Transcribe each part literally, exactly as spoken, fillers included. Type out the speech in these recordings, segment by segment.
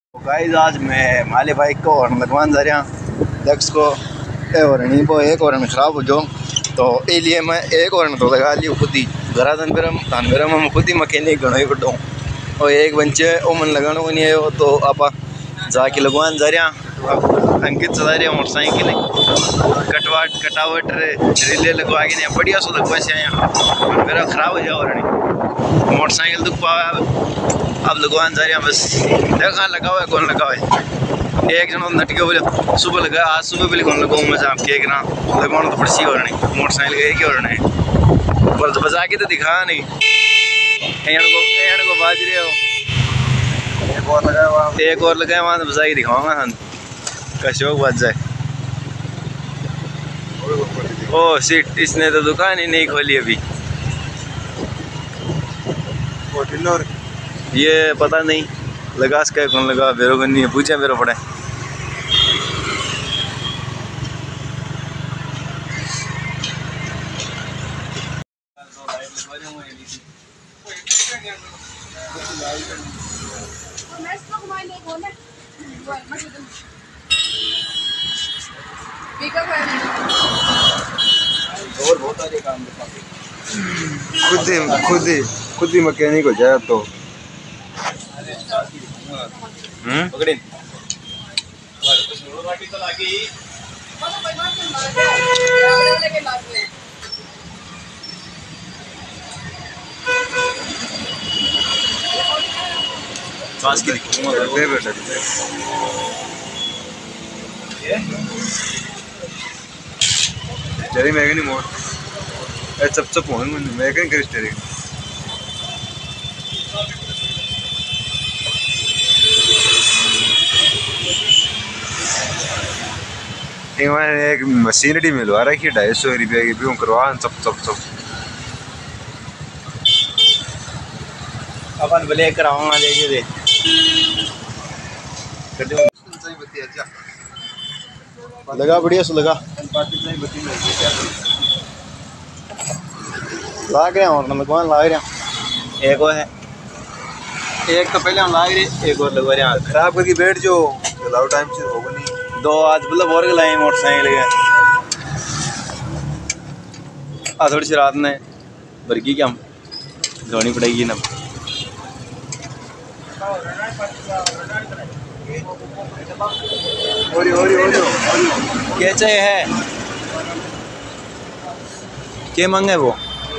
तो गाइस आज मैं माले बाइक को और लगवान जा रहा लक्स को और वो एक और खराब हो जो तो ये लिए मैं एक और तो लगा लियो खुद ही घरा धन फिर धन फिर मैं खुद ही मैकेनिक घणो ही बड़ो और एक बंचे वो मन लगाना को नहीं है तो आप जाके लगवान जा रहा अंकित चला रहे मोटरसाइकिल कटवाट कटावट रिले लगवा के नहीं बढ़िया सो लगवा से आया मेरा खराब हो जाओ रही मोटरसाइकिल दुख पावा अब लगवान जा रहा बस देखा लगा हुआ है कौन लगा हुआ है एक जन नट के बोले सुबह लगा आज सुबह भी कौन लगाऊँ मैं आप केक ना लगवाना तो पड़सी हो रही मोटरसाइकिल एक ही हो रहे पर तो बजा के तो दिखा नहीं को को बाज रहे हो एक और लगाया वहाँ एक और लगाया वहाँ तो बजा के दिखाऊंगा हम का शौक बच जाए। ओ सीट इसने तो दुकान ही नहीं खोली अभी ये पता नहीं लगा सके कौन लगा बेरो नहीं है पूछे मेरे पड़े और बहुत सारे काम खुद ही खुद ही खुद ही मैकेनिक हो जाए तो हम्म पकड़े पास की दे बेटा जरी मैं नहीं मोड़ ए चप चप हो मैं क्या करिस तेरे एक मशीनरी मिलवा रखी है ढाई सौ रुपये की भी करवा चप चप चप अपन भले कराऊंगा देखिए दे लगा बढ़िया सो लगा लाग रहे और लगवान लाग रहे एक और है एक तो पहले हम लाग रहे एक और लगवा रहे खराब करके बैठ जो चलाओ टाइम से होगा नहीं दो आज मतलब और लाए मोटरसाइकिल के आज थोड़ी सी रात में बरकी क्या हम धोनी पड़ेगी ना क्या चाहिए है क्या मांगे वो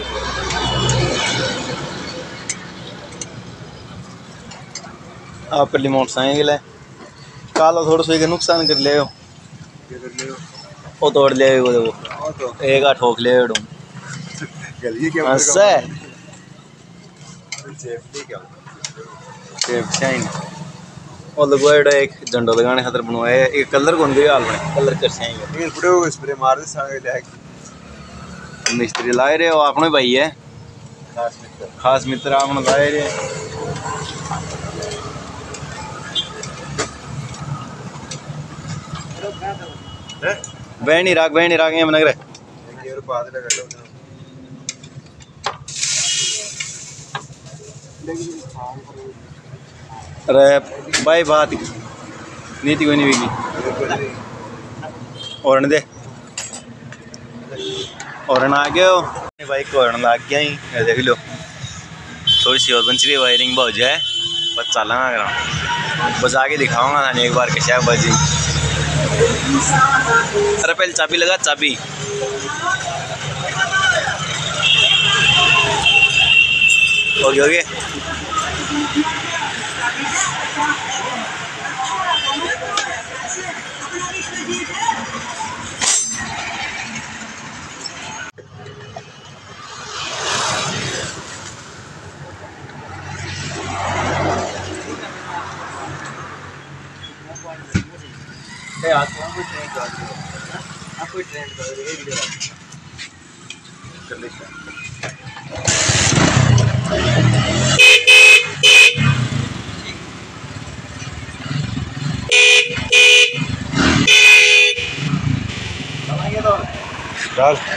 आप पहली मोटरसाइकिल है काला थोड़ा सा नुकसान कर ले वो तोड़ ले वो वो एक आ ठोक ले और लगवाया एक झंडा लगाने खातर बनवाया एक कलर कौन गया हाल बने कलर कर सकेंगे स्प्रे मार दे मिस्त्री लाए रहे हो अपने भाई है खास मित्र आपने लाए रहे बहनी राग बहनी राग ये मन अरे भाई बात नीति कोई नहीं बिकी और दे और आ गए बाइक को हरण लाग गया ही देख लो थोड़ी सी और बन रही वायरिंग बहुत जाए बस चलाना करा बस आगे दिखाऊंगा ना एक बार कैसा बाजी अरे पहले चाबी लगा चाबी ओके ओके कोई ट्रेन कर कोई ट्रेन कर ले चार